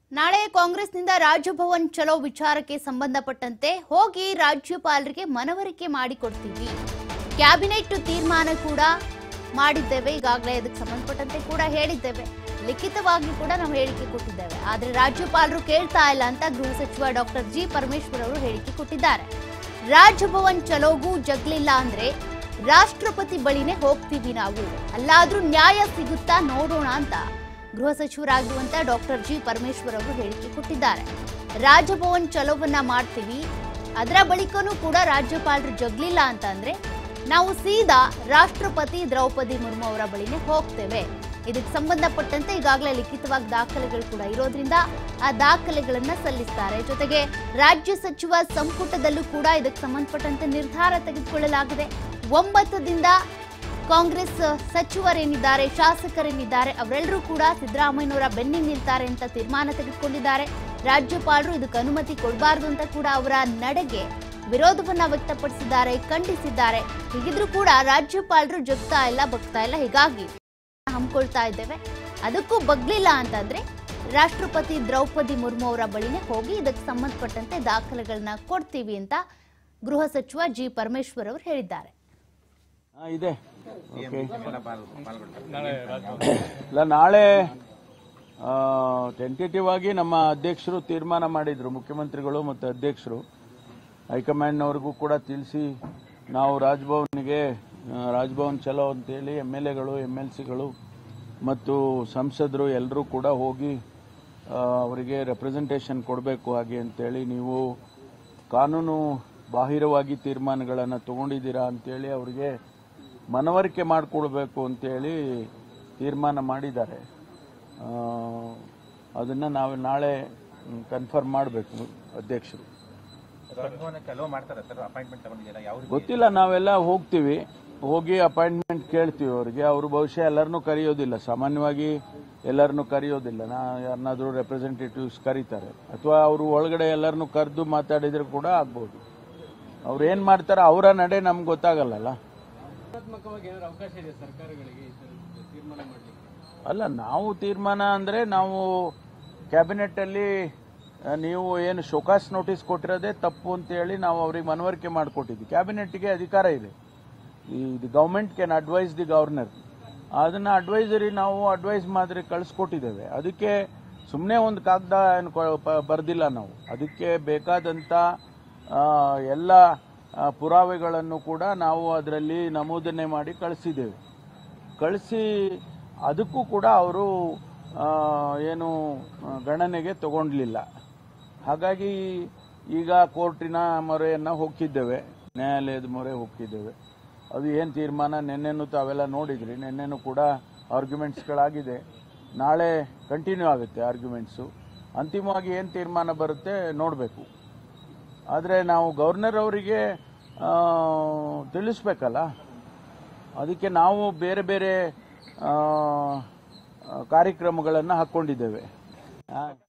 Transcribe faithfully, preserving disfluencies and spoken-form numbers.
ನಾಳೆ ಕಾಂಗ್ರೆಸ್ನಿಂದ ರಾಜಭವನ್ ಚಲೋ ವಿಚಾರಕ್ಕೆ ಸಂಬಂಧಪಟ್ಟಂತೆ ಹೋಗಿ ರಾಜ್ಯಪಾಲರಿಗೆ ಮನವರಿಕೆ ಮಾಡಿಕೊಡ್ತೀವಿ. ಕ್ಯಾಬಿನೆಟ್ ತೀರ್ಮಾನ ಕೂಡ ಮಾಡಿದ್ದೇವೆ, ಈಗಾಗಲೇ ಅದಕ್ಕೆ ಸಂಬಂಧಪಟ್ಟಂತೆ ಕೂಡ ಹೇಳಿದ್ದೇವೆ, ಲಿಖಿತವಾಗಿ ಕೂಡ ನಾವು ಹೇಳಿಕೆ ಕೊಟ್ಟಿದ್ದೇವೆ. ಆದರೆ ರಾಜ್ಯಪಾಲರು ಕೇಳ್ತಾ ಇಲ್ಲ ಅಂತ ಗೃಹ ಸಚಿವ ಡಾಕ್ಟರ್ ಜಿ ಪರಮೇಶ್ವರ್ ಅವರು ಹೇಳಿಕೆ ಕೊಟ್ಟಿದ್ದಾರೆ. ರಾಜಭವನ್ ಚಲೋಗೂ ಜಗ್ಲಿಲ್ಲ ಅಂದ್ರೆ ರಾಷ್ಟ್ರಪತಿ ಬಳಿನೇ ಹೋಗ್ತೀವಿ, ನಾವು ಅಲ್ಲಾದ್ರೂ ನ್ಯಾಯ ಸಿಗುತ್ತಾ ನೋಡೋಣ ಅಂತ ಗೃಹ ಸಚಿವರಾಗಿರುವಂತಹ ಡಾಕ್ಟರ್ ಜಿ ಪರಮೇಶ್ವರ್ ಅವರು ಹೇಳಿಕೆ ಕೊಟ್ಟಿದ್ದಾರೆ. ರಾಜಭವನ್ ಚಲೋವನ್ನ ಮಾಡ್ತೀವಿ, ಅದರ ಬಳಿಕನೂ ಕೂಡ ರಾಜ್ಯಪಾಲರು ಜಗ್ಲಿಲ್ಲ ಅಂತ ಅಂದ್ರೆ ನಾವು ಸೀದಾ ರಾಷ್ಟ್ರಪತಿ ದ್ರೌಪದಿ ಮುರ್ಮು ಅವರ ಬಳಿನೇ ಹೋಗ್ತೇವೆ. ಇದಕ್ಕೆ ಸಂಬಂಧಪಟ್ಟಂತೆ ಈಗಾಗಲೇ ಲಿಖಿತವಾಗಿ ದಾಖಲೆಗಳು ಕೂಡ ಇರೋದ್ರಿಂದ ಆ ದಾಖಲೆಗಳನ್ನ ಸಲ್ಲಿಸ್ತಾರೆ. ಜೊತೆಗೆ ರಾಜ್ಯ ಸಚಿವ ಸಂಪುಟದಲ್ಲೂ ಕೂಡ ಇದಕ್ಕೆ ಸಂಬಂಧಪಟ್ಟಂತೆ ನಿರ್ಧಾರ ತೆಗೆದುಕೊಳ್ಳಲಾಗಿದೆ. ಒಂಬತ್ತದಿಂದ ಕಾಂಗ್ರೆಸ್ ಸಚಿವರೇನಿದ್ದಾರೆ, ಶಾಸಕರೇನಿದ್ದಾರೆ, ಅವರೆಲ್ಲರೂ ಕೂಡ ಸಿದ್ದರಾಮಯ್ಯನವರ ಬೆನ್ನಿಗೆ ನಿಲ್ತಾರೆ ಅಂತ ತೀರ್ಮಾನ ತೆಗೆದುಕೊಂಡಿದ್ದಾರೆ. ರಾಜ್ಯಪಾಲರು ಇದಕ್ಕೆ ಅನುಮತಿ ಕೊಡಬಾರದು ಅಂತ ಕೂಡ ಅವರ ನಡೆಗೆ ವಿರೋಧವನ್ನ ವ್ಯಕ್ತಪಡಿಸಿದ್ದಾರೆ, ಖಂಡಿಸಿದ್ದಾರೆ. ಹೀಗಿದ್ರೂ ಕೂಡ ರಾಜ್ಯಪಾಲರು ಜಗ್ತಾ ಇಲ್ಲ, ಬಗ್ತಾ ಇಲ್ಲ, ಹೀಗಾಗಿ ಹಮ್ಮಿಕೊಳ್ತಾ ಇದ್ದೇವೆ, ಅದಕ್ಕೂ ಬಗ್ಲಿಲ್ಲ ಅಂತಂದ್ರೆ ರಾಷ್ಟ್ರಪತಿ ದ್ರೌಪದಿ ಮುರ್ಮು ಅವರ ಬಳಿನೇ ಹೋಗಿ ಇದಕ್ಕೆ ಸಂಬಂಧಪಟ್ಟಂತೆ ದಾಖಲೆಗಳನ್ನ ಕೊಡ್ತೀವಿ ಅಂತ ಗೃಹ ಸಚಿವ ಜಿ ಪರಮೇಶ್ವರ್ ಅವರು ಹೇಳಿದ್ದಾರೆ. ಇದೆ ನಾಳೆ ಟೆಂಟೇಟಿವ್ ಆಗಿ ನಮ್ಮ ಅಧ್ಯಕ್ಷರು ತೀರ್ಮಾನ ಮಾಡಿದ್ರು, ಮುಖ್ಯಮಂತ್ರಿಗಳು ಮತ್ತು ಅಧ್ಯಕ್ಷರು ಹೈಕಮಾಂಡ್ನವ್ರಿಗೂ ಕೂಡ ತಿಳಿಸಿ ನಾವು ರಾಜಭವನ್ಗೆ ರಾಜಭವನ್ ಚಲೋ ಅಂತೇಳಿ ಎಮ್ ಎಲ್ ಎಗಳು ಎಮ್ ಎಲ್ ಸಿಗಳು ಮತ್ತು ಸಂಸದರು ಎಲ್ಲರೂ ಕೂಡ ಹೋಗಿ ಅವರಿಗೆ ರೆಪ್ರೆಸೆಂಟೇಷನ್ ಕೊಡಬೇಕು. ಹಾಗೆ ಅಂತೇಳಿ ನೀವು ಕಾನೂನು ಬಾಹಿರವಾಗಿ ತೀರ್ಮಾನಗಳನ್ನು ತಗೊಂಡಿದ್ದೀರಾ ಅಂತೇಳಿ ಅವರಿಗೆ ಮನವರಿಕೆ ಮಾಡಿಕೊಡ್ಬೇಕು ಅಂತೇಳಿ ತೀರ್ಮಾನ ಮಾಡಿದ್ದಾರೆ. ಅದನ್ನು ನಾವು ನಾಳೆ ಕನ್ಫರ್ಮ್ ಮಾಡಬೇಕು ಅಧ್ಯಕ್ಷರು. ಗೊತ್ತಿಲ್ಲ, ನಾವೆಲ್ಲ ಹೋಗ್ತೀವಿ, ಹೋಗಿ ಅಪಾಯಿಂಟ್ಮೆಂಟ್ ಕೇಳ್ತೀವಿ ಅವರಿಗೆ. ಅವರು ಬಹುಶಃ ಎಲ್ಲರನ್ನೂ ಕರೆಯೋದಿಲ್ಲ, ಸಾಮಾನ್ಯವಾಗಿ ಎಲ್ಲರನ್ನೂ ಕರೆಯೋದಿಲ್ಲ. ನಾ ಯಾರನ್ನಾದರೂ ರೆಪ್ರೆಸೆಂಟೇಟಿವ್ಸ್ ಕರೀತಾರೆ, ಅಥವಾ ಅವರು ಒಳಗಡೆ ಎಲ್ಲರನ್ನೂ ಕರೆದು ಮಾತಾಡಿದ್ರೆ ಕೂಡ ಆಗ್ಬೋದು. ಅವ್ರು ಏನ್ ಮಾಡ್ತಾರೆ ಅವರ ನಡೆ ನಮ್ಗೆ ಗೊತ್ತಾಗಲ್ಲ. ಅಲ್ಲ, ನಾವು ತೀರ್ಮಾನ ಅಂದ್ರೆ ನಾವು ಕ್ಯಾಬಿನೆಟ್ ಅಲ್ಲಿ ನೀವು ಏನು ಶೋಕಾಸ್ ನೋಟಿಸ್ ಕೊಟ್ಟಿರೋದೇ ತಪ್ಪು ಅಂತ ಹೇಳಿ ನಾವು ಅವ್ರಿಗೆ ಮನವರಿಕೆ ಮಾಡಿಕೊಟ್ಟಿದ್ವಿ. ಕ್ಯಾಬಿನೆಟ್ಗೆ ಅಧಿಕಾರ ಇದೆ, the government can advise the governor. ಅದನ್ನ ಅಡ್ವೈಸರಿ ನಾವು ಅಡ್ವೈಸ್ ಮಾದರಿ ಕಳಿಸ್ಕೊಟ್ಟಿದ್ದೇವೆ. ಅದಕ್ಕೆ ಸುಮ್ಮನೆ ಒಂದು ಕಾಗದ ಏನು ಬರ್ದಿಲ್ಲ ನಾವು, ಅದಕ್ಕೆ ಬೇಕಾದಂತ ಎಲ್ಲ ಪುರಾವೆಗಳನ್ನು ಕೂಡ ನಾವು ಅದರಲ್ಲಿ ನಮೂದನೆ ಮಾಡಿ ಕಳಿಸಿದ್ದೇವೆ. ಕಳಿಸಿ ಅದಕ್ಕೂ ಕೂಡ ಅವರು ಏನು ಗಣನೆಗೆ ತಗೊಂಡ್ಲಿಲ್ಲ. ಹಾಗಾಗಿ ಈಗ ಕೋರ್ಟಿನ ಮೊರೆಯನ್ನು ಹೋಗಿದ್ದೇವೆ, ನ್ಯಾಯಾಲಯದ ಮೊರೆ ಹೋಗಿದ್ದೇವೆ. ಅದು ಏನು ತೀರ್ಮಾನ ನಿನ್ನೆನೂ ತಾವೆಲ್ಲ ನೋಡಿದ್ರಿ, ನಿನ್ನೆನೂ ಕೂಡ ಆರ್ಗ್ಯುಮೆಂಟ್ಸ್ಗಳಾಗಿದೆ. ನಾಳೆ ಕಂಟಿನ್ಯೂ ಆಗುತ್ತೆ ಆರ್ಗ್ಯುಮೆಂಟ್ಸು. ಅಂತಿಮವಾಗಿ ಏನು ತೀರ್ಮಾನ ಬರುತ್ತೆ ನೋಡಬೇಕು. ಆದರೆ ನಾವು ಗವರ್ನರ್ ಅವರಿಗೆ ತಿಳಿಸ್ಬೇಕಲ್ಲ, ಅದಕ್ಕೆ ನಾವು ಬೇರೆ ಬೇರೆ ಕಾರ್ಯಕ್ರಮಗಳನ್ನು ಹಾಕ್ಕೊಂಡಿದ್ದೇವೆ.